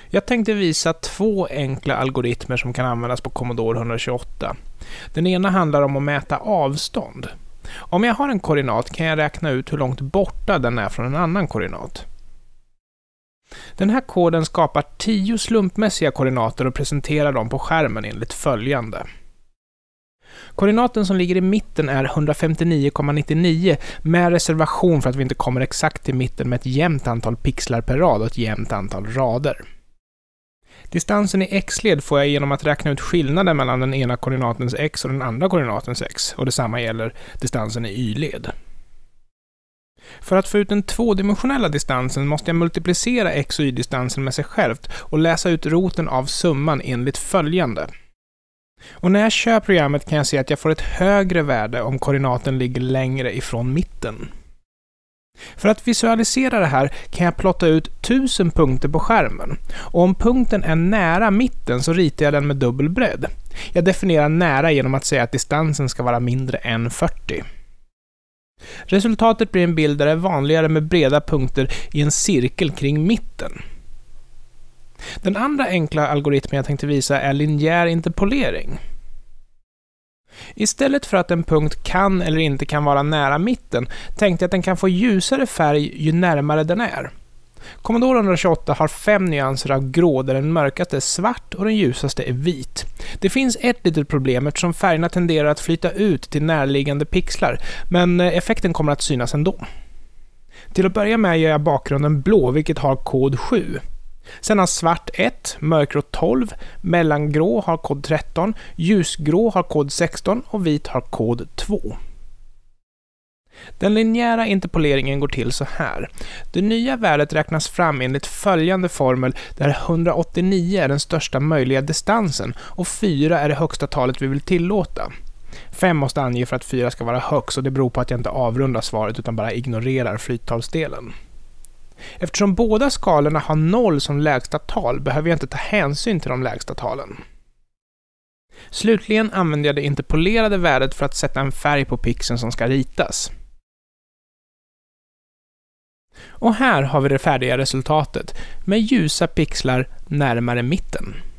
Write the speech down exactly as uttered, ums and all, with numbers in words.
Jag tänkte visa två enkla algoritmer som kan användas på Commodore etthundratjugoåtta. Den ena handlar om att mäta avstånd. Om jag har en koordinat kan jag räkna ut hur långt borta den är från en annan koordinat. Den här koden skapar tio slumpmässiga koordinater och presenterar dem på skärmen enligt följande. Koordinaten som ligger i mitten är etthundrafemtionio komma nittionio med reservation för att vi inte kommer exakt till mitten med ett jämnt antal pixlar per rad och ett jämnt antal rader. Distansen i x-led får jag genom att räkna ut skillnaden mellan den ena koordinatens x och den andra koordinatens x, och detsamma gäller distansen i y-led. För att få ut den tvådimensionella distansen måste jag multiplicera x- och y-distansen med sig självt och läsa ut roten av summan enligt följande. Och när jag kör programmet kan jag se att jag får ett högre värde om koordinaten ligger längre ifrån mitten. För att visualisera det här kan jag plotta ut tusen punkter på skärmen. Och om punkten är nära mitten så ritar jag den med dubbel bredd. Jag definierar nära genom att säga att distansen ska vara mindre än fyrtio. Resultatet blir en bild där det är vanligare med breda punkter i en cirkel kring mitten. Den andra enkla algoritmen jag tänkte visa är linjär interpolering. Istället för att en punkt kan eller inte kan vara nära mitten tänkte jag att den kan få ljusare färg ju närmare den är. Commodore etthundratjugoåtta har fem nyanser av grå där den mörkaste är svart och den ljusaste är vit. Det finns ett litet problem eftersom färgerna tenderar att flyta ut till närliggande pixlar, men effekten kommer att synas ändå. Till att börja med gör jag bakgrunden blå, vilket har kod sju. Sen har svart ett, mörkgrå tolv, mellangrå har kod tretton, ljusgrå har kod sexton och vit har kod två. Den linjära interpoleringen går till så här. Det nya värdet räknas fram enligt följande formel där etthundraåttionio är den största möjliga distansen och fyra är det högsta talet vi vill tillåta. fem måste ange för att fyra ska vara högst, och det beror på att jag inte avrundar svaret utan bara ignorerar flyttalsdelen. Eftersom båda skalorna har noll som lägsta tal behöver jag inte ta hänsyn till de lägsta talen. Slutligen använder jag det interpolerade värdet för att sätta en färg på pixeln som ska ritas. Och här har vi det färdiga resultatet med ljusa pixlar närmare mitten.